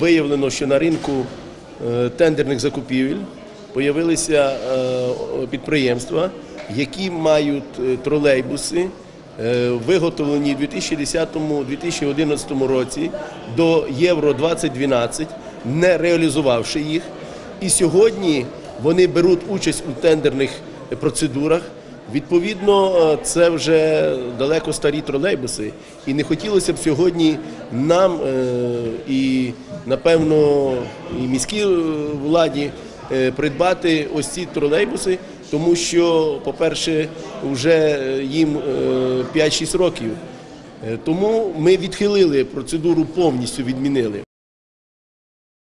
виявлено, що на ринку тендерних закупівель з'явилися підприємства, які мають тролейбуси, виготовлені в 2010-2011 році до Євро-2012, не реалізувавши їх. І сьогодні вони беруть участь у тендерних процедурах. Відповідно, це вже далеко старі тролейбуси. І не хотілося б сьогодні нам і, напевно, і міській владі придбати ось ці тролейбуси, тому що, по-перше, вже їм 5-6 років. Тому ми відхилили процедуру, повністю відмінили.